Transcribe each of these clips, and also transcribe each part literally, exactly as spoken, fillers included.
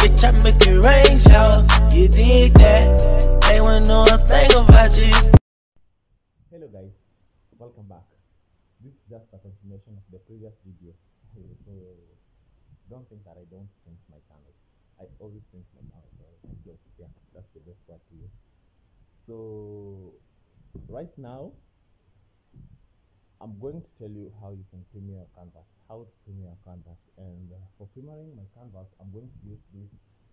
bitch, I make it rain showers. You dig that? They wanna know a thing about you. Hello guys, welcome back. This is just a continuation of the previous video. So don't think that I don't paint my canvas. I always paint my canvas. Or my blocks. Yeah, that's the best word to use. So right now I'm going to tell you how you can premiere your canvas, how to premiere your canvas. And uh, for premiering my canvas, I'm going to use this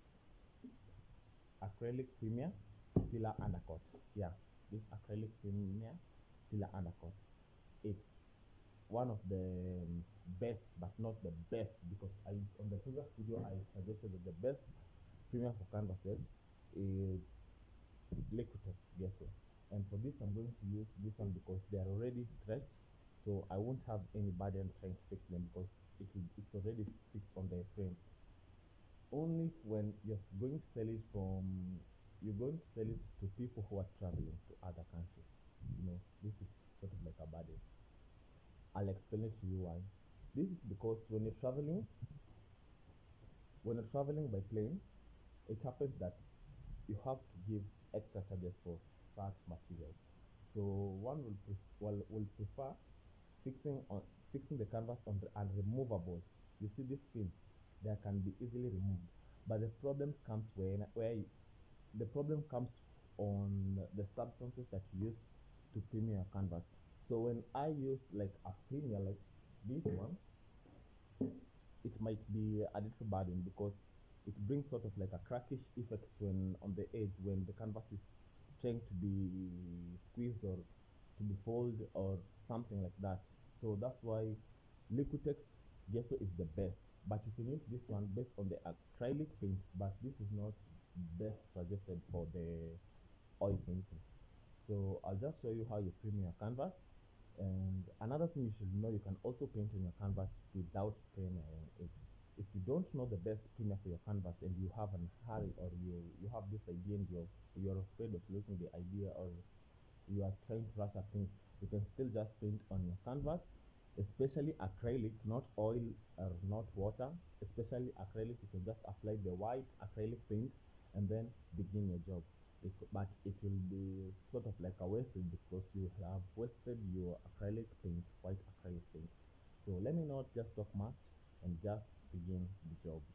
acrylic premier filler undercoat. Yeah, this acrylic premier filler undercoat. It's one of the um, best, but not the best, because I on the previous video I suggested that the best premier for canvases is Liquitex gesso, and for this I'm going to use this one because they are already stretched, so I won't have any burden trying to fix them because it will, it's already fixed on the frame. Only when you're going to sell it from you're going to sell it to people who are traveling to other countries, you know, this is sort of like a burden. I'll explain it to you why. This is because when you're traveling, when you're traveling by plane, it happens that you have to give extra charges for such materials. So one will, pref will, will prefer fixing on fixing the canvas on the unremovable. You see this skin, that can be easily removed, but the problems comes when where you, the problem comes on the substances that you use to premiere your canvas. So when I use like a premier like this one, it might be a little burden because it brings sort of like a crackish effect when on the edge when the canvas is trying to be squeezed or to be folded or something like that. So that's why Liquitex gesso is the best. But you can use this one based on the acrylic paint, but this is not best suggested for the oil painting. So I'll just show you how you premiere your canvas. And another thing you should know, you can also paint on your canvas without premiering it. If you don't know the best premier for your canvas and you have an hurry, or you you have this idea and you're you're afraid of losing the idea, or you are trying to rush at things, you can still just paint on your canvas, especially acrylic, not oil or not water. Especially acrylic, you can just apply the white acrylic paint and then begin your job. It, but it will be sort of like a wasted because you have wasted your acrylic paint, white acrylic paint. So let me not just talk much and just begin the job.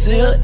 till